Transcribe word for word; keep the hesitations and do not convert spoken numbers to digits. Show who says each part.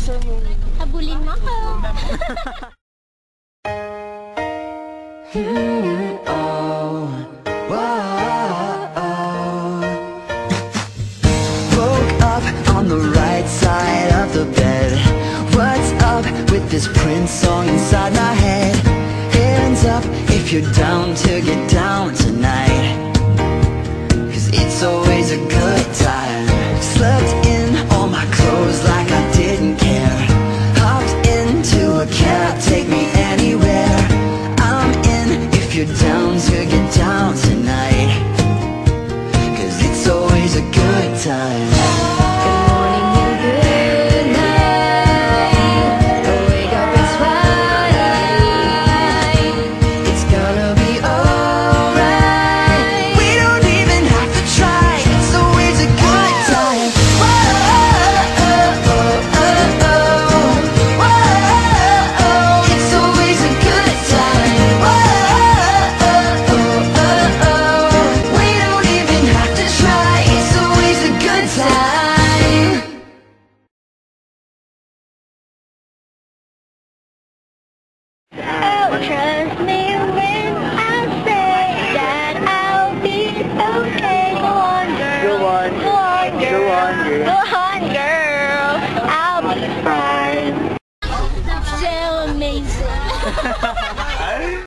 Speaker 1: Habulin mo ako.
Speaker 2: Mm, oh, whoa, oh. Woke up on the right side of the bed. What's up with this Prince song inside my head? Hands up if you're down to get down tonight, 'cause it's always a good time. Slept in all my clothes like I didn't care. Hopped into a cab, take me anywhere. I'm in if you're down to get down tonight, 'cause it's always a good time.
Speaker 1: Try